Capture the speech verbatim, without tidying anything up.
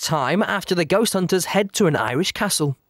time after the ghost hunters head to an Irish castle.